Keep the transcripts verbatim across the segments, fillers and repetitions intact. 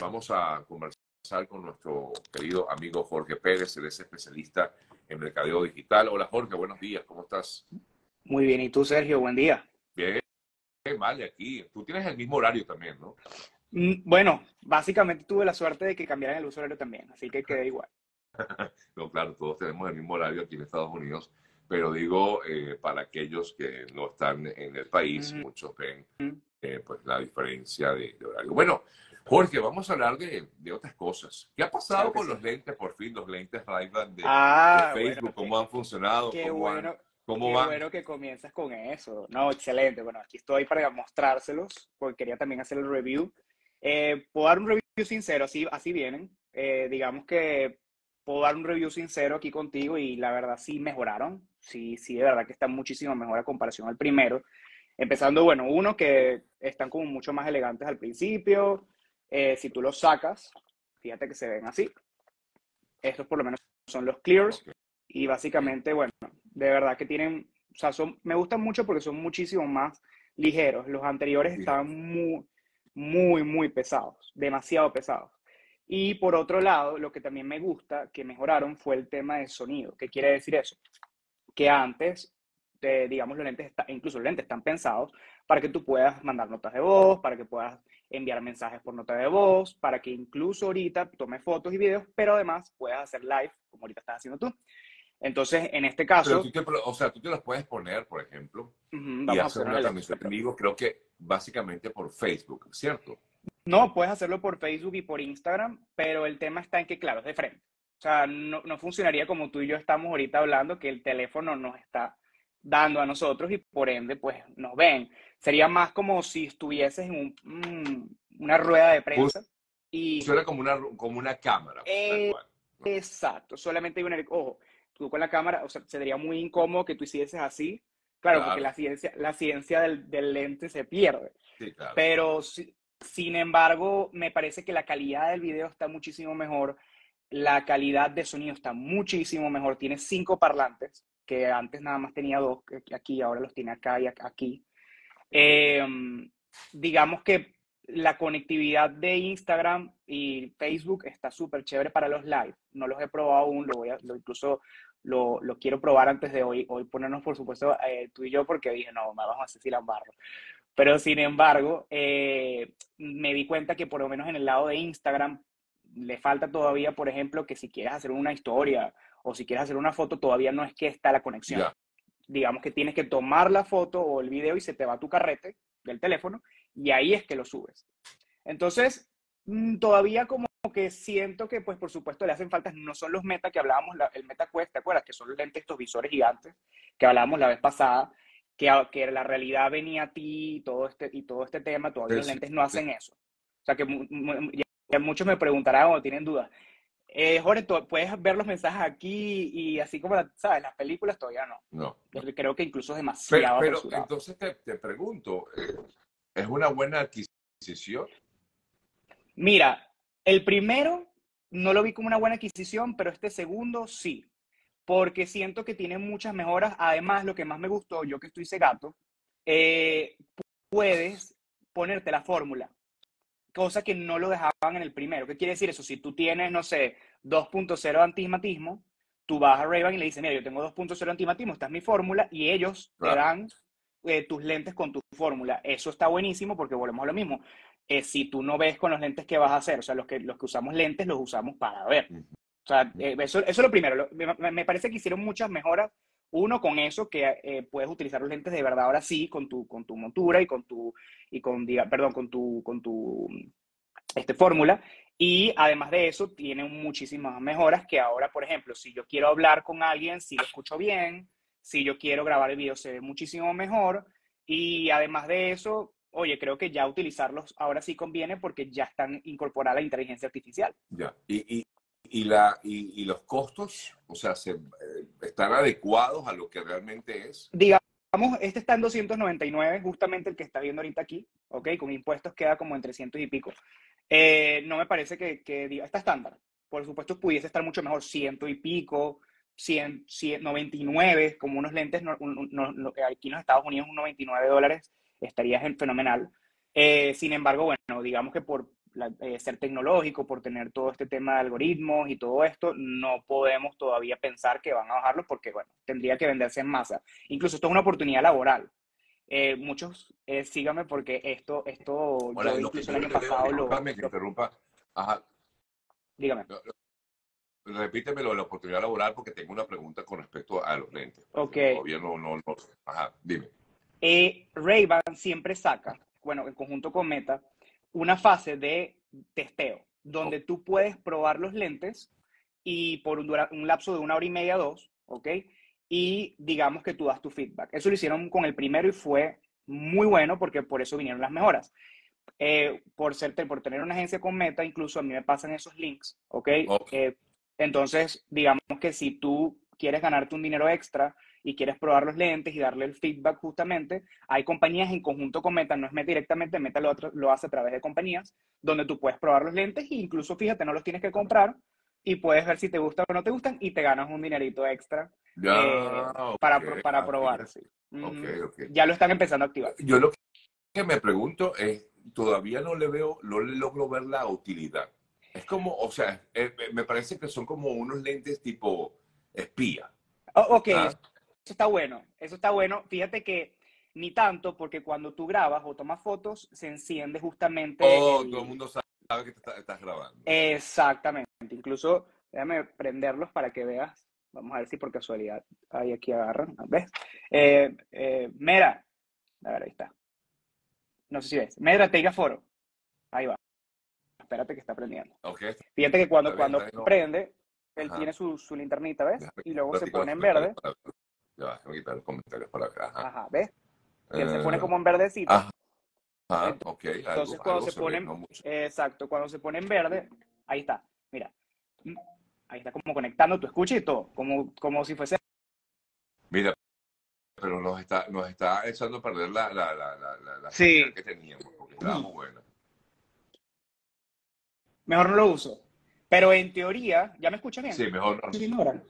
vamos a conversar con nuestro querido amigo Jorge Pérez, él es especialista en mercadeo digital. Hola Jorge, buenos días, ¿cómo estás? Muy bien, ¿y tú, Sergio? Buen día. Bien, vale, aquí. Tú tienes el mismo horario también, ¿no? Mm, Bueno, básicamente tuve la suerte de que cambiaran el uso horario también, así que quedé igual. No, claro, todos tenemos el mismo horario aquí en Estados Unidos, pero digo, eh, para aquellos que no están en el país, Ujú. muchos ven eh, pues, la diferencia de, de horario. Bueno, Jorge, vamos a hablar de, de otras cosas. ¿Qué ha Claro pasado que con sí. los lentes, por fin, los lentes Ray-Ban de, de Ah, bueno, Facebook? qué, ¿Cómo han funcionado? qué ¿Cómo han, bueno, cómo qué van? bueno que comienzas con eso. No, excelente. Bueno, aquí estoy para mostrárselos, porque quería también hacer el review. Eh, puedo dar un review sincero, así, así vienen. Eh, digamos que puedo dar un review sincero aquí contigo y la verdad sí mejoraron. Sí, sí, de verdad que están muchísimo mejor a comparación al primero. Empezando, bueno, uno que están como mucho más elegantes al principio. Eh, si tú los sacas, fíjate que se ven así. Estos por lo menos son los clears. Ok, Y básicamente, bueno, de verdad que tienen, o sea, son, me gustan mucho porque son muchísimo más ligeros. Los anteriores ligeros. estaban muy, muy, muy pesados, demasiado pesados. Y por otro lado, lo que también me gusta que mejoraron fue el tema de sonido. ¿Qué quiere decir eso? Que antes, de, digamos, los lentes, está, incluso los lentes están pensados para que tú puedas mandar notas de voz, para que puedas enviar mensajes por nota de voz, para que incluso ahorita tomes fotos y videos, pero además puedas hacer live, como ahorita estás haciendo tú. Entonces, en este Pero tú caso, te, o sea, tú te los puedes poner, por ejemplo, uh, y vamos a hacer ponernos una el transmisión en ejemplo. vivo, creo que básicamente por Facebook, ¿cierto? No, puedes hacerlo por Facebook y por Instagram, pero el tema está en que, claro, es de frente. O sea, no, no funcionaría como tú y yo estamos ahorita hablando, que el teléfono nos está dando a nosotros y por ende, pues nos ven. Sería más como si estuvieses en un, mm, una rueda de prensa y Funciona como una, como una cámara, tal eh, cual, ¿no? exacto, solamente hay una, ojo, tú con la cámara, o sea, sería muy incómodo que tú hicieses así, claro, porque Claro, la ciencia, la ciencia del, del lente se pierde. sí, claro. Pero si- sin embargo, me parece que la calidad del video está muchísimo mejor, la calidad de sonido está muchísimo mejor. Tiene cinco parlantes, que antes nada más tenía dos, que aquí ahora los tiene acá y aquí. Eh, digamos que la conectividad de Instagram y Facebook está súper chévere para los live. No los he probado aún, lo voy a, lo, incluso lo, lo quiero probar antes de hoy, hoy ponernos, por supuesto, eh, tú y yo, porque dije, no, vamos a hacer si la embarro. Pero sin embargo, eh, me di cuenta que por lo menos en el lado de Instagram le falta todavía, por ejemplo, que si quieres hacer una historia o si quieres hacer una foto, todavía no es que está la conexión. Ya. Digamos que tienes que tomar la foto o el video y se te va a tu carrete del teléfono y ahí es que lo subes. Entonces, mm, todavía como que siento que, pues por supuesto, le hacen falta, no son los Meta que hablábamos, la, el Meta Quest, ¿te acuerdas? Que son los lentes, estos visores gigantes que hablábamos la vez pasada, que, que la realidad venía a ti y todo este, y todo este tema, todavía Sí, los sí, lentes no sí. hacen eso. O sea que mu, mu, ya, ya muchos me preguntarán o tienen dudas. Eh, Jorge, tú puedes ver los mensajes aquí y así como, la, ¿sabes? Las películas todavía no. No, no. Creo que incluso es Pero, demasiado pero apresurado. entonces te, te pregunto, eh, ¿es una buena adquisición? Mira, el primero no lo vi como una buena adquisición, pero este segundo sí, porque siento que tiene muchas mejoras. Además, lo que más me gustó, yo que estoy cegato, eh, puedes ponerte la fórmula, cosa que no lo dejaban en el primero. ¿Qué quiere decir eso? Si tú tienes, no sé, dos punto cero de antismatismo, tú vas a Ray-Ban y le dices, mira, yo tengo dos punto cero de antismatismo, esta es mi fórmula, y ellos te Claro. dan eh, tus lentes con tu fórmula. Eso está buenísimo porque volvemos a lo mismo. Eh, si tú no ves con los lentes que vas a hacer, o sea, los que, los que usamos lentes los usamos para ver. Ujú. O sea, eh, eso, eso es lo primero. Lo, me, me, parece que hicieron muchas mejoras. Uno, con eso, que eh, puedes utilizar los lentes de verdad ahora sí, con tu, con tu montura y con tu, y con, diga, perdón, con tu, con tu este, fórmula. Y además de eso, tiene muchísimas mejoras que ahora, por ejemplo, si yo quiero hablar con alguien, si lo escucho bien, si yo quiero grabar el video, se ve muchísimo mejor. Y además de eso, oye, creo que ya utilizarlos ahora sí conviene porque ya están incorporada la inteligencia artificial. Ya. Y, y, y, la, y, y los costos, o sea, se, eh, ¿están adecuados a lo que realmente es? Digamos, este está en doscientos noventa y nueve, justamente el que está viendo ahorita aquí, ¿ok? Con impuestos queda como en trescientos y pico. Eh, no me parece que, que diga, está estándar. Por supuesto, pudiese estar mucho mejor, ciento y pico, cien, cien, noventa y nueve, como unos lentes, no, no, no, aquí en los Estados Unidos, unos noventa y nueve dólares, estaría fenomenal. Eh, sin embargo, bueno, digamos que por la, eh, ser tecnológico, por tener todo este tema de algoritmos y todo esto, no podemos todavía pensar que van a bajarlo porque, bueno, tendría que venderse en masa. Incluso esto es una oportunidad laboral. Eh, muchos, eh, síganme porque esto, esto Hola, yo lo que incluso el yo año le veo, pasado lo, discúlpame que lo interrumpa. Ajá, dígame. lo- lo- repítemelo, la oportunidad laboral, porque tengo una pregunta con respecto a los lentes, Ok. porque todavía no, no, no. Ajá, dime. Eh, Ray-Ban siempre saca, bueno, en conjunto con Meta, una fase de testeo, Ok, donde tú puedes probar los lentes y por un, dura- un lapso de una hora y media, dos, ¿ok? Y digamos que tú das tu feedback. Eso lo hicieron con el primero y fue muy bueno porque por eso vinieron las mejoras. Eh, por, ser, por tener una agencia con Meta, incluso a mí me pasan esos links, ¿ok? ok, Eh, entonces, digamos que si tú quieres ganarte un dinero extra y quieres probar los lentes y darle el feedback justamente, hay compañías en conjunto con Meta, no es Meta directamente, Meta lo, lo hace a través de compañías, donde tú puedes probar los lentes e incluso, fíjate, no los tienes que comprar y puedes ver si te gustan o no te gustan y te ganas un dinerito extra ya, eh, ok, para, para ah, probar, fíjate, sí. ok, Ujú. ok. Ya lo están empezando a activar. Yo lo que me pregunto es, todavía no le veo, no le logro ver la utilidad. Es como, o sea, eh, me parece que son como unos lentes tipo espía. Oh, ok, ¿Ah? eso está bueno, eso está bueno. Fíjate que ni tanto, porque cuando tú grabas o tomas fotos, se enciende justamente Oh, todo el el... mundo sabe que te está- estás grabando. Exactamente. Incluso, déjame prenderlos para que veas. Vamos a ver si por casualidad ahí aquí agarran. ¿Ves? Eh, eh, Mera, a ver, ahí está. No sé si ves. Mera, Teiga Foro. Ahí va. Espérate que está prendiendo. Ok, Fíjate que está cuando, bien, cuando está bien. No. prende, él Ajá. tiene su, su linternita, ¿ves? Déjame Y quitar luego un se ratico los pone en comentarios verde. para ver. Ya va, déjame quitar los comentarios para ver. Ajá. Ajá, ¿ves? Que él se pone Eh, como en verdecito. ajá, ok, Entonces, algo, cuando algo se se ve, ponen, no mucho. eh, exacto, cuando se pone en verde, ahí está, mira, mm, ahí está como conectando tu escucha y todo, como, como si fuese... Mira, pero nos está, nos está echando a perder la, la, la, la, la, la señal Sí, que teníamos, porque estaba muy buena. mejor no lo uso. Pero en teoría, ¿ya me escuchas bien? Sí, mejor ¿Sí, no. bien ahora?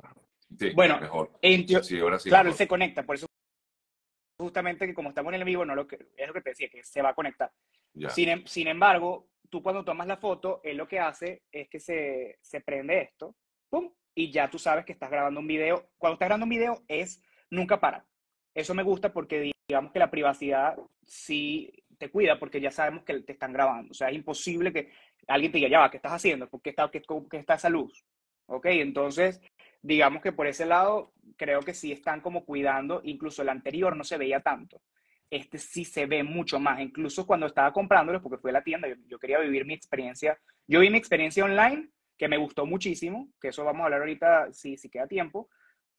Sí, Bueno, mejor. en teo- Sí, ahora sí claro, él mejor. se conecta, por eso justamente que como estamos en el vivo, no lo que, es lo que te decía, que se va a conectar. Ya. Sin, em- sin embargo, tú cuando tomas la foto, él lo que hace es que se, se prende esto, ¡pum! Y ya tú sabes que estás grabando un video. Cuando estás grabando un video es nunca parar. Eso me gusta porque digamos que la privacidad sí te cuida porque ya sabemos que te están grabando. O sea, es imposible que alguien te diga, ya va, ¿qué estás haciendo? ¿Por qué está, qué, qué está esa luz? ¿Ok? Entonces, digamos que por ese lado creo que sí están como cuidando, incluso el anterior no se veía tanto. Este sí se ve mucho más, incluso cuando estaba comprándolos, porque fui a la tienda, yo, yo quería vivir mi experiencia, yo vi mi experiencia online, que me gustó muchísimo, que eso vamos a hablar ahorita si, si queda tiempo,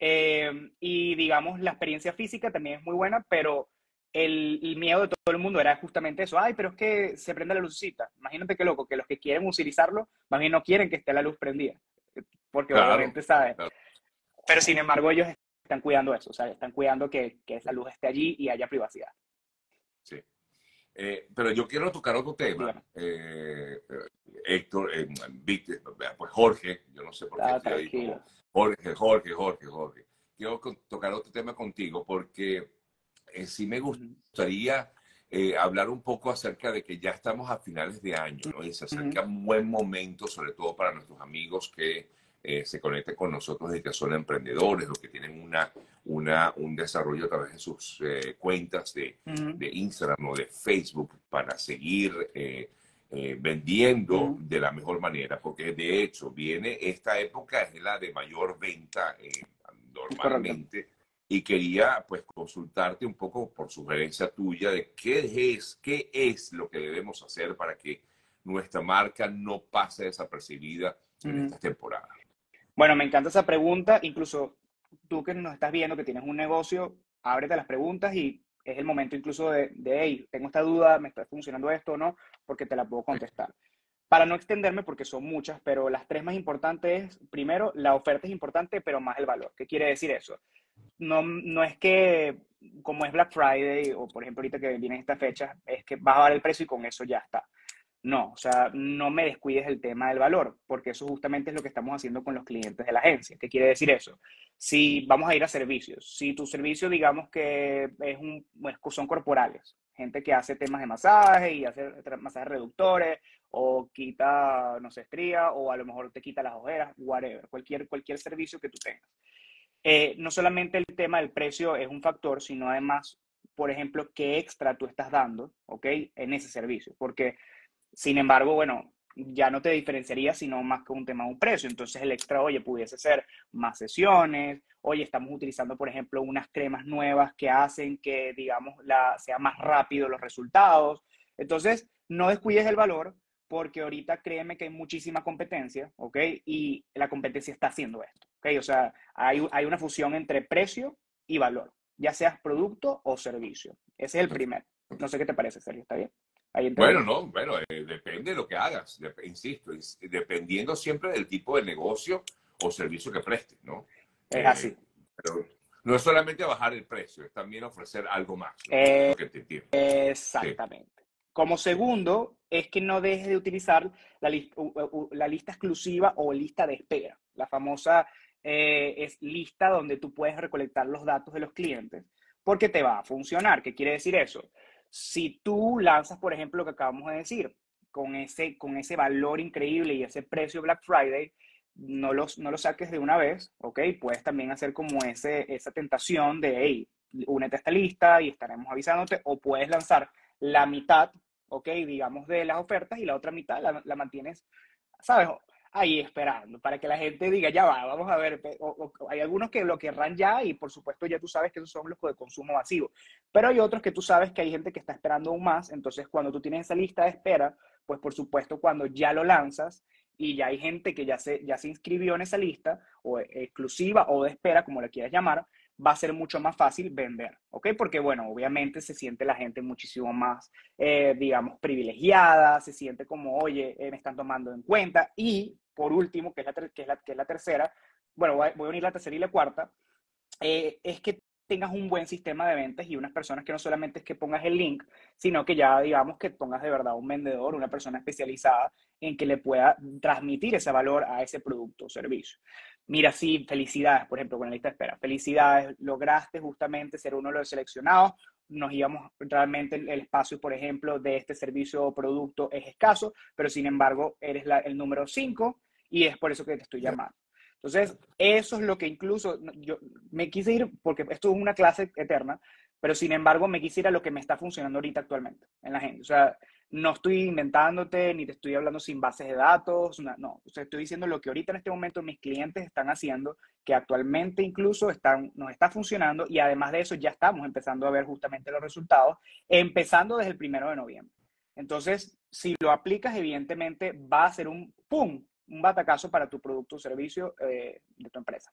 eh, y digamos, la experiencia física también es muy buena, pero el, el, miedo de todo el mundo era justamente eso, ay, pero es que se prende la lucecita, imagínate qué loco, que los que quieren utilizarlo, más bien no quieren que esté la luz prendida, porque Claro, obviamente, ¿sabes? claro, Pero sin embargo, ellos están cuidando eso, o sea, están cuidando que, que esa luz esté allí y haya privacidad. sí. Eh, pero yo quiero tocar otro tema. Dígame. Eh, eh, Héctor, eh, Víctor, pues Jorge, yo no sé por qué Ah, estoy ahí tranquilo. como Jorge, Jorge, Jorge, Jorge. Quiero tocar otro tema contigo porque eh, sí me Uh -huh. gustaría eh, hablar un poco acerca de que ya estamos a finales de año, ¿no? Y se Uh -huh. acerca un buen momento, sobre todo para nuestros amigos que eh, se conecten con nosotros y que son emprendedores o que tienen una, una, un desarrollo a través de sus eh, cuentas de, Uh -huh. de Instagram o de Facebook para seguir eh, eh, vendiendo Uh -huh. de la mejor manera, porque de hecho viene esta época, es la de mayor venta eh, Correcto. normalmente. Y quería pues consultarte un poco por sugerencia tuya de qué es, qué es lo que debemos hacer para que nuestra marca no pase desapercibida Uh en -huh. esta temporada. Bueno, me encanta esa pregunta. Incluso tú que nos estás viendo, que tienes un negocio, ábrete las preguntas y es el momento incluso de, de hey, tengo esta duda, ¿me está funcionando esto o no? Porque te la puedo contestar. Para no extenderme, porque son muchas, pero las tres más importantes es, primero, la oferta es importante, pero más el valor. ¿Qué quiere decir eso? No, no es que, como es Black Friday, o por ejemplo ahorita que viene esta fecha, es que vas a dar el precio y con eso ya está. No, o sea, no me descuides el tema del valor, porque eso justamente es lo que estamos haciendo con los clientes de la agencia. ¿Qué quiere decir eso? Si vamos a ir a servicios, si tu servicio digamos que es un, son corporales, gente que hace temas de masaje y hace masajes reductores o quita, no sé, estría, o a lo mejor te quita las ojeras, whatever, cualquier, cualquier servicio que tú tengas. Eh, no solamente el tema del precio es un factor, sino además, por ejemplo, qué extra tú estás dando, ¿ok? En ese servicio. Porque, sin embargo, bueno, ya no te diferenciaría sino más que un tema de un precio. Entonces el extra, oye, pudiese ser más sesiones, oye, estamos utilizando, por ejemplo, unas cremas nuevas que hacen que, digamos, la, sea más rápido los resultados. Entonces, no descuides el valor porque ahorita créeme que hay muchísima competencia, ¿ok? Y la competencia está haciendo esto, ¿ok? O sea, hay, hay una fusión entre precio y valor, ya seas producto o servicio. Ese es el primero. No sé qué te parece, Sergio, ¿está bien? Ahí Bueno, entendí. no, bueno, eh, depende de lo que hagas, dep- insisto, es- dependiendo siempre del tipo de negocio o servicio que prestes, ¿no? Es Eh, así. pero no es solamente bajar el precio, es también ofrecer algo más, ¿no? Es Eh, lo que te entiendo. Sí. Exactamente. Como segundo, es que no dejes de utilizar la, lis- u- u- la lista exclusiva o lista de espera. La famosa eh, es lista donde tú puedes recolectar los datos de los clientes porque te va a funcionar. ¿Qué quiere decir eso? Si tú lanzas, por ejemplo, lo que acabamos de decir, con ese, con ese valor increíble y ese precio Black Friday, no los, no lo saques de una vez, ¿ok? Puedes también hacer como ese, esa tentación de, hey, únete a esta lista y estaremos avisándote, o puedes lanzar la mitad, ok, digamos, de las ofertas y la otra mitad la, la mantienes, ¿sabes? Ahí esperando, para que la gente diga, ya va, vamos a ver, o, o, hay algunos que lo querrán ya y por supuesto ya tú sabes que esos son los de consumo masivo, pero hay otros que tú sabes que hay gente que está esperando aún más, entonces cuando tú tienes esa lista de espera, pues por supuesto cuando ya lo lanzas y ya hay gente que ya se, ya se inscribió en esa lista, o exclusiva o de espera, como la quieras llamar, va a ser mucho más fácil vender, ¿ok? Porque, bueno, obviamente se siente la gente muchísimo más, eh, digamos, privilegiada, se siente como, oye, eh, me están tomando en cuenta. Y, por último, que es la, que es la, que es la tercera, bueno, voy a, voy a unir la tercera y la cuarta, eh, es que tengas un buen sistema de ventas y unas personas que no solamente es que pongas el link, sino que ya digamos que pongas de verdad un vendedor, una persona especializada en que le pueda transmitir ese valor a ese producto o servicio. Mira, sí, felicidades, por ejemplo, con la lista de espera. Felicidades, lograste justamente ser uno de los seleccionados. Nos íbamos, realmente el, el espacio, por ejemplo, de este servicio o producto es escaso, pero sin embargo, eres la, el número cinco y es por eso que te estoy llamando. Entonces, eso es lo que incluso yo me quise ir, porque esto es una clase eterna, pero sin embargo me quise ir a lo que me está funcionando ahorita actualmente en la gente. O sea, no estoy inventándote ni te estoy hablando sin bases de datos, no, no. O sea, estoy diciendo lo que ahorita en este momento mis clientes están haciendo, que actualmente incluso están, nos está funcionando y además de eso ya estamos empezando a ver justamente los resultados, empezando desde el primero de noviembre. Entonces, si lo aplicas, evidentemente va a ser un ¡pum! Un batacazo para tu producto o servicio eh, de tu empresa.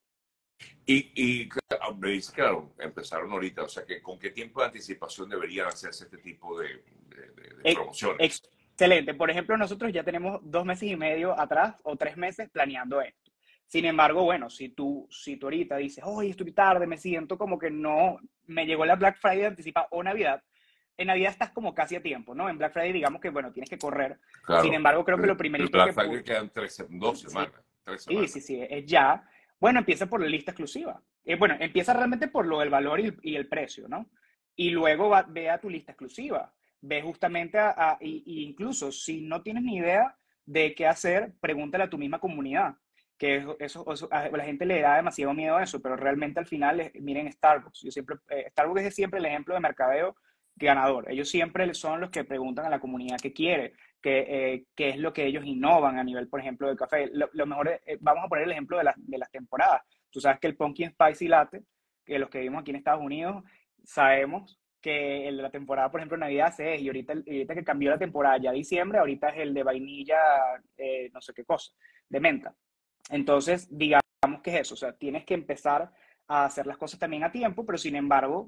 Y, y claro, me dice, claro, empezaron ahorita, o sea, que ¿con qué tiempo de anticipación deberían hacerse este tipo de, de, de, de promociones? Excelente. Por ejemplo, nosotros ya tenemos dos meses y medio atrás o tres meses planeando esto. Sin embargo, bueno, si tú, si tú ahorita dices, oye, estoy tarde, me siento como que no, me llegó la Black Friday anticipada o Navidad, en Navidad estás como casi a tiempo, ¿no? En Black Friday digamos que, bueno, tienes que correr. Sin Claro, embargo, creo que el, lo el primerito Black que... Friday quedan tres, dos Sí, semanas, tres sí, sí, semanas. sí, es ya. Bueno, empieza por la lista exclusiva. Eh, bueno, empieza realmente por lo del valor y el, y el precio, ¿no? Y luego va, ve a tu lista exclusiva. Ve justamente a, a y, y incluso si no tienes ni idea de qué hacer, pregúntale a tu misma comunidad. Que eso, eso, eso a la gente le da demasiado miedo a eso, pero realmente al final, es, miren Starbucks. Yo siempre, eh, Starbucks es siempre el ejemplo de mercadeo ganador. Ellos siempre son los que preguntan a la comunidad qué quiere qué, eh, qué es lo que ellos innovan a nivel, por ejemplo, de café. Lo, lo mejor, es, eh, vamos a poner el ejemplo de, la, de las temporadas. Tú sabes que el Pumpkin Spicy Latte, que los que vivimos aquí en Estados Unidos, sabemos que el de la temporada, por ejemplo, Navidad se es, y ahorita, ahorita que cambió la temporada ya diciembre, ahorita es el de vainilla, eh, no sé qué cosa, de menta. Entonces, digamos que es eso, o sea, tienes que empezar a hacer las cosas también a tiempo, pero sin embargo,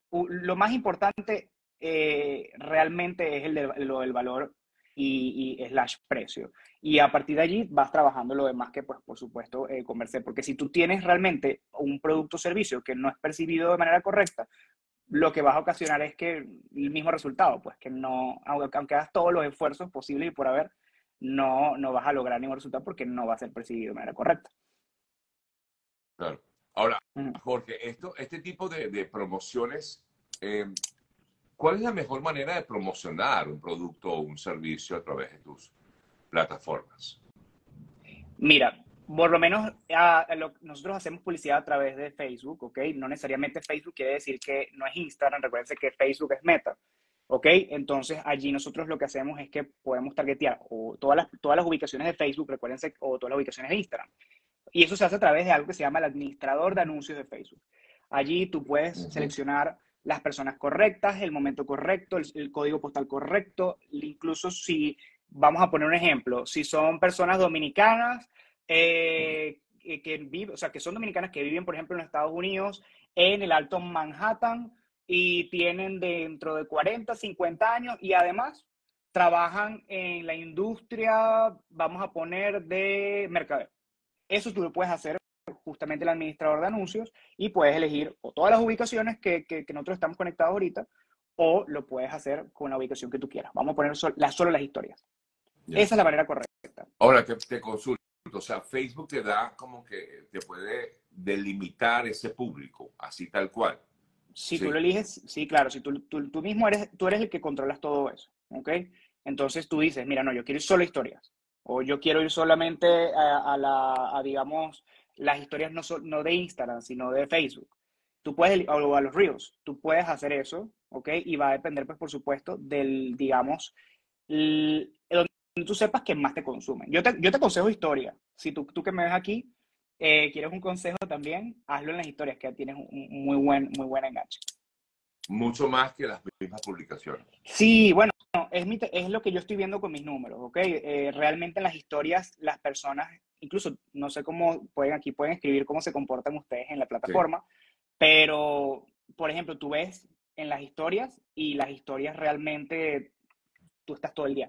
lo más importante eh, realmente es el de, lo del valor y, y slash precio. Y a partir de allí vas trabajando lo demás que, pues, por supuesto, eh, conversé. Porque si tú tienes realmente un producto o servicio que no es percibido de manera correcta, lo que vas a ocasionar es que el mismo resultado, pues que no, aunque, aunque hagas todos los esfuerzos posibles y por haber, no, no vas a lograr ningún resultado porque no va a ser percibido de manera correcta. Claro. Ahora, Uh -huh. Jorge, esto, este tipo de, de promociones, eh, ¿cuál es la mejor manera de promocionar un producto o un servicio a través de tus, plataformas? Mira, por lo menos a, a lo, nosotros hacemos publicidad a través de Facebook, ¿ok? No necesariamente Facebook quiere decir que no es Instagram, recuérdense que Facebook es Meta, ¿ok? Entonces allí nosotros lo que hacemos es que podemos targetear o todas las, todas las ubicaciones de Facebook, recuérdense, o todas las ubicaciones de Instagram. Y eso se hace a través de algo que se llama el administrador de anuncios de Facebook. Allí tú puedes Ujú. seleccionar las personas correctas, el momento correcto, el, el código postal correcto, incluso si, vamos a poner un ejemplo, si son personas dominicanas, eh, que, que viven, o sea, que son dominicanas que viven, por ejemplo, en los Estados Unidos, en el Alto Manhattan, y tienen dentro de cuarenta, cincuenta años, y además trabajan en la industria, vamos a poner, de mercadeo. Eso tú lo puedes hacer justamente el administrador de anuncios y puedes elegir o todas las ubicaciones que, que, que nosotros estamos conectados ahorita o lo puedes hacer con la ubicación que tú quieras. Vamos a poner sol, las, solo las historias. Ya. Esa es la manera correcta. Ahora te, te consulto, o sea, Facebook te da como que te puede delimitar ese público, así tal cual. Si Sí. tú lo eliges, sí, claro, si tú, tú, tú mismo eres, tú eres el que controlas todo eso, ¿ok? Entonces tú dices, mira, no, yo quiero ir solo a historias, o yo quiero ir solamente a, a la, a, digamos, las historias no, so, no de Instagram, sino de Facebook. Tú puedes, o a los Reels, tú puedes hacer eso, ¿ok? Y va a depender, pues, por supuesto, del, digamos, el, donde tú sepas que más te consumen. Yo te, yo te aconsejo historia. Si tú, tú que me ves aquí, eh, quieres un consejo también, hazlo en las historias, que tienes un, un muy buen, muy buen enganche. Mucho más que las mismas publicaciones. Sí, bueno, es, mi, es lo que yo estoy viendo con mis números, ¿ok? Eh, realmente en las historias, las personas, incluso, no sé cómo pueden, aquí pueden escribir cómo se comportan ustedes en la Sí. plataforma, pero, por ejemplo, tú ves en las historias y las historias realmente, tú estás todo el día.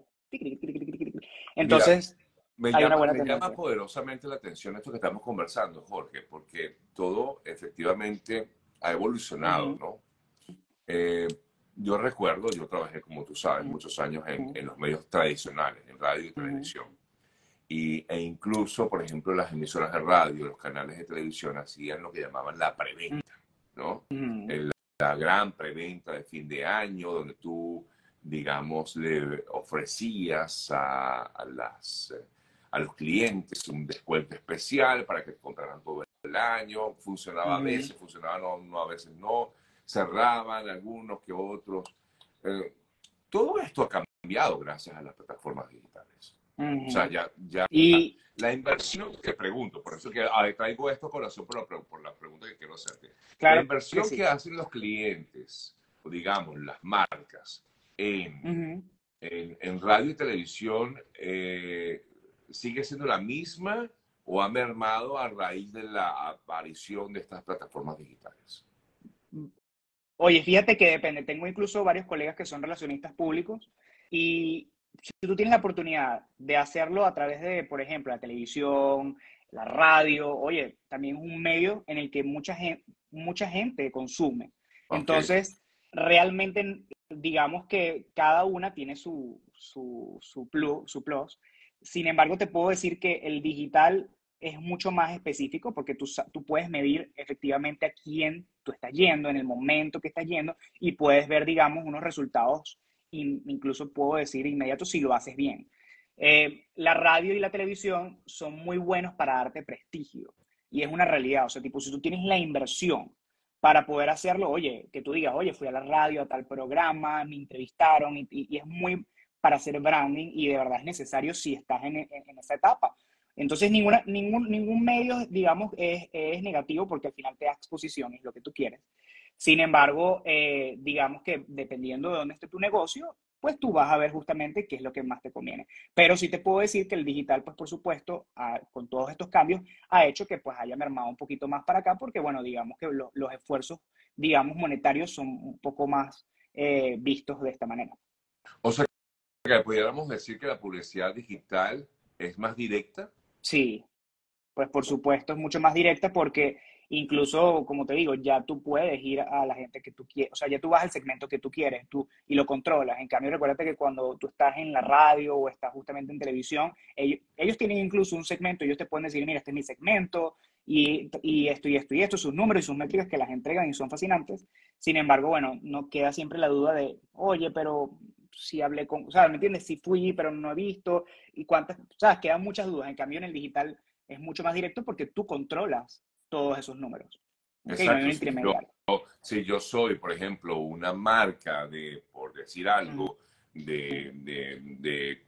Entonces, Mira, me hay una llama, buena me llama tendencia. poderosamente la atención esto que estamos conversando, Jorge, porque todo efectivamente ha evolucionado, Uh-huh, ¿no? Eh, yo recuerdo, yo trabajé, como tú sabes, uh-huh, muchos años en, uh-huh, en los medios tradicionales, en radio y uh-huh. televisión. Y, e incluso, por ejemplo, las emisoras de radio, los canales de televisión hacían lo que llamaban la preventa, ¿no? Uh-huh. El, la gran preventa de fin de año, donde tú, digamos, le ofrecías a, a, las, a los clientes un descuento especial para que compraran todo el año. Funcionaba a Uh-huh. veces, funcionaba no, no a veces no. Cerraban algunos que otros. Eh, todo esto ha cambiado gracias a las plataformas digitales. O sea, Uh-huh. ya, ya Y la inversión, te pregunto, por eso que ah, traigo esto a colación por la, por la pregunta que quiero hacerte. La claro que inversión que sí. hacen los clientes, o digamos, las marcas, en, Uh-huh. en, en radio y televisión, eh, ¿sigue siendo la misma o ha mermado a raíz de la aparición de estas plataformas digitales? Oye, fíjate que depende. Tengo incluso varios colegas que son relacionistas públicos y si tú tienes la oportunidad de hacerlo a través de, por ejemplo, la televisión, la radio, oye, también es un medio en el que mucha gente, mucha gente consume. Ok. Entonces, realmente, digamos que cada una tiene su, su, su plus, su plus. Sin embargo, te puedo decir que el digital es mucho más específico porque tú, tú puedes medir efectivamente a quién tú estás yendo, en el momento que estás yendo, y puedes ver, digamos, unos resultados, incluso puedo decir inmediatos si lo haces bien. Eh, la radio y la televisión son muy buenos para darte prestigio, y es una realidad, o sea, tipo, si tú tienes la inversión para poder hacerlo, oye, que tú digas, oye, fui a la radio, a tal programa, me entrevistaron, y, y, y es muy para hacer branding, y de verdad es necesario si estás en, en, en esa etapa. Entonces, ninguna, ningún, ningún medio, digamos, es, es negativo porque al final te da exposición, es lo que tú quieres. Sin embargo, eh, digamos que dependiendo de dónde esté tu negocio, pues tú vas a ver justamente qué es lo que más te conviene. Pero sí te puedo decir que el digital, pues por supuesto, ha, con todos estos cambios, ha hecho que pues haya mermado un poquito más para acá porque, bueno, digamos que lo, los esfuerzos, digamos, monetarios son un poco más eh, vistos de esta manera. O sea, que pudiéramos decir que la publicidad digital es más directa. Sí, pues por supuesto es mucho más directa porque incluso, como te digo, ya tú puedes ir a la gente que tú quieres, o sea, ya tú vas al segmento que tú quieres tú, y lo controlas. En cambio, recuérdate que cuando tú estás en la radio o estás justamente en televisión, ellos, ellos tienen incluso un segmento, ellos te pueden decir, mira, este es mi segmento y, y esto y esto y esto, sus números y sus métricas que las entregan y son fascinantes. Sin embargo, bueno, no queda siempre la duda de, oye, pero si hablé con, o sea, ¿me entiendes? Si fui, pero no he visto, y cuántas, o sea, quedan muchas dudas. En cambio, en el digital es mucho más directo porque tú controlas todos esos números. ¿Ok? No hay un Exacto. Si yo, intermediario. si yo soy, por ejemplo, una marca de, por decir Ujú. algo, de, de, de,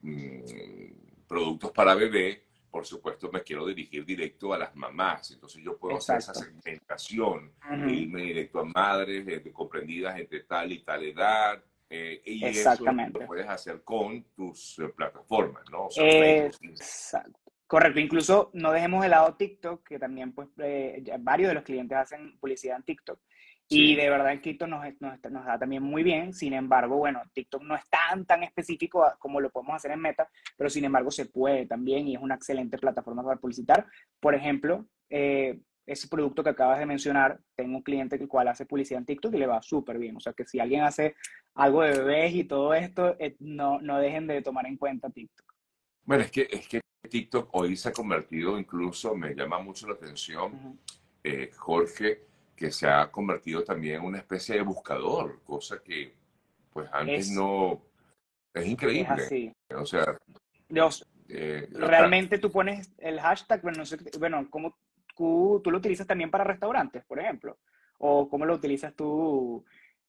mm, productos para bebé, por supuesto me quiero dirigir directo a las mamás. Entonces yo puedo hacer esa Exacto. segmentación e Ujú. irme directo a madres eh, comprendidas entre tal y tal edad. Eh, y eso lo, lo Exactamente. puedes hacer con tus eh, plataformas, ¿no? O sea, Facebook, Instagram. Exacto. Correcto. Incluso no dejemos de lado TikTok, que también pues eh, ya varios de los clientes hacen publicidad en TikTok. Y Sí, de verdad el TikTok nos, nos, nos da también muy bien. Sin embargo, bueno, TikTok no es tan, tan específico como lo podemos hacer en Meta, pero sin embargo se puede también y es una excelente plataforma para publicitar. Por ejemplo, eh, ese producto que acabas de mencionar, tengo un cliente el cual hace publicidad en TikTok y le va súper bien. O sea que si alguien hace algo de bebés y todo esto, eh, no, no dejen de tomar en cuenta TikTok. bueno, es que, es que TikTok hoy se ha convertido incluso, me llama mucho la atención, Ujú. eh, Jorge, que se ha convertido también en una especie de buscador, cosa que pues antes Es, no, es es increíble. así. O sea, Dios, eh, o sea, realmente tú pones el hashtag, bueno, no sé, bueno, ¿cómo tú, tú lo utilizas también para restaurantes, por ejemplo? ¿O cómo lo utilizas tú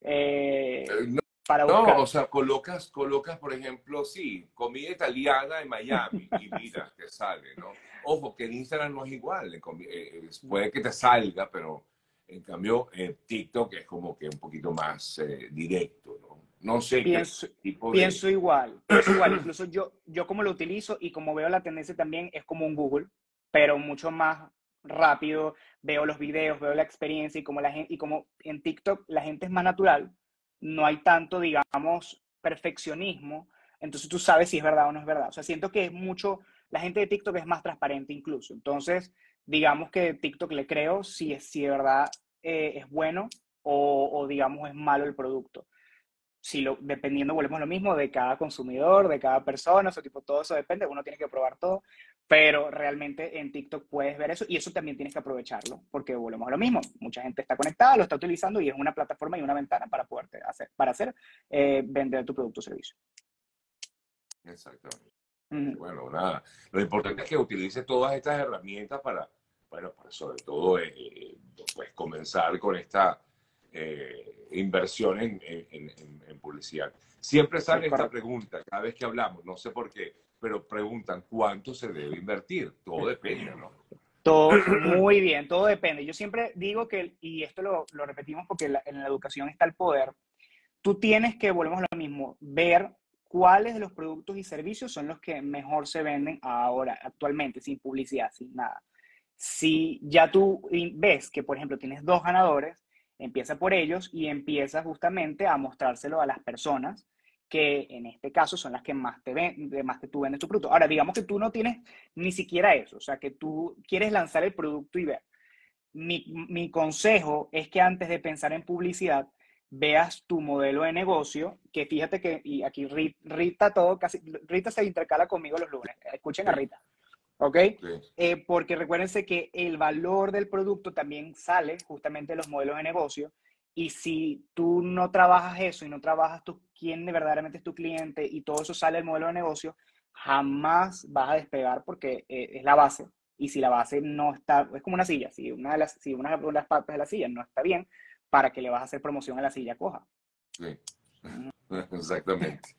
eh, eh, no, para no, o buscar? sea, colocas, colocas, por ejemplo, sí, comida italiana en Miami y mira, te sale, ¿no? Ojo, que en Instagram no es igual, en comi- eh, es- puede que te salga, pero en cambio en TikTok es como que un poquito más eh, directo, ¿no? No sé qué Pienso, tipo de... pienso igual, pienso igual. Incluso yo, yo como lo utilizo y como veo la tendencia también es como un Google, pero mucho más rápido. Veo los videos, veo la experiencia y como, la gente, y como en TikTok la gente es más natural, no hay tanto, digamos, perfeccionismo. Entonces tú sabes si es verdad o no es verdad. O sea, siento que es mucho, la gente de TikTok es más transparente incluso. Entonces, digamos que TikTok le creo si, es, si de verdad eh, es bueno o, o digamos es malo el producto si lo, dependiendo, volvemos a lo mismo, de cada consumidor, de cada persona, o sea, tipo, todo eso depende, uno tiene que probar todo, pero realmente en TikTok puedes ver eso y eso también tienes que aprovecharlo, porque volvemos a lo mismo, mucha gente está conectada, lo está utilizando y es una plataforma y una ventana para poder hacer, para hacer eh, vender tu producto o servicio. Exactamente. Uh -huh. Bueno, nada. Lo importante es que utilice todas estas herramientas para, bueno, para sobre todo eh, eh, pues comenzar con esta eh, inversión en, en, en, en, publicidad. Siempre Es sale esta correcto. pregunta cada vez que hablamos, no sé por qué, pero preguntan cuánto se debe invertir. Todo depende, ¿no? Todo muy bien, todo depende. Yo siempre digo que, y esto lo, lo repetimos porque la, en la educación está el poder, tú tienes que, volvemos a lo mismo, ver cuáles de los productos y servicios son los que mejor se venden ahora, actualmente, sin publicidad, sin nada. Si ya tú ves que, por ejemplo, tienes dos ganadores, empieza por ellos y empieza justamente a mostrárselo a las personas que en este caso son las que más te ven, más que tú vendes tu producto. Ahora, digamos que tú no tienes ni siquiera eso, o sea, que tú quieres lanzar el producto y ver. Mi, mi consejo es que antes de pensar en publicidad, veas tu modelo de negocio, que fíjate que, y aquí Rita todo, casi, Rita se intercala conmigo los lunes, escuchen a Sí, Rita, ¿ok? sí. Eh, porque recuérdense que el valor del producto también sale justamente de los modelos de negocio, y si tú no trabajas eso y no trabajas tú, quién verdaderamente es tu cliente y todo eso sale del modelo de negocio, jamás vas a despegar porque eh, es la base. Y si la base no está, es como una silla, si una de las, si una de las partes de la silla no está bien, ¿para qué le vas a hacer promoción a la silla coja? Sí. Exactamente.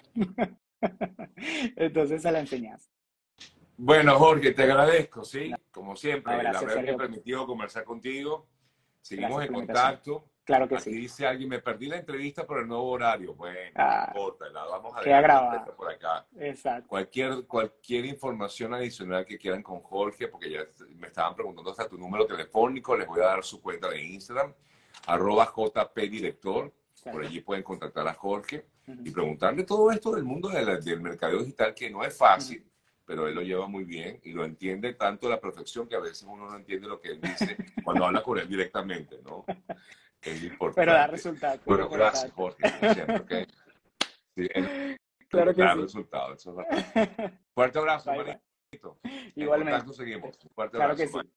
Entonces se la enseñas. Bueno, Jorge, te agradezco, No, ¿sí? Como no, siempre, el gracias, haberme Sergio. permitido conversar contigo. Seguimos Gracias en por la invitación. contacto. Claro que Aquí sí. dice alguien, me perdí la entrevista por el nuevo horario. Bueno, no Ah, importa, la vamos a queda dejar grabada. completa por acá. Exacto. Cualquier, cualquier información adicional que quieran con Jorge, porque ya me estaban preguntando hasta tu número telefónico, les voy a dar su cuenta de Instagram, arroba jpdirector. Por Claro. allí pueden contactar a Jorge Uh y -huh. preguntarle todo esto del mundo de la, del mercadeo digital, que no es Uh -huh. fácil, pero él lo lleva muy bien y lo entiende tanto a la perfección que a veces uno no entiende lo que él dice cuando habla con él directamente, ¿no? Es lo Pero da importante. resultado, que es lo Bueno, gracias, importante. Jorge, como siempre, ¿ok? Sí, es lo Claro que que da sí. resultados, eso es verdad. Fuerte abrazo, Bye, bye. hermanito. En Igualmente. contacto seguimos. Un fuerte Claro que abrazo, sí.